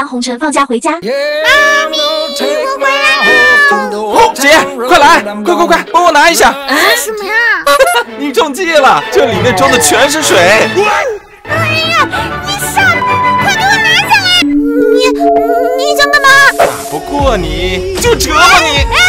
让红尘放假回家。 妈咪，我回来了！ 姐，快来，快，帮我拿一下。 什么呀？ 你中计了，这里面装的全是水。 哎呀，你傻，快给我拿下来！你想干嘛？ 打不过你就折磨你。